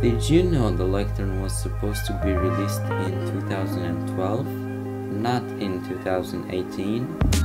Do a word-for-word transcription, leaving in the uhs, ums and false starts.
Did you know the Lectern was supposed to be released in two thousand twelve, not in two thousand eighteen?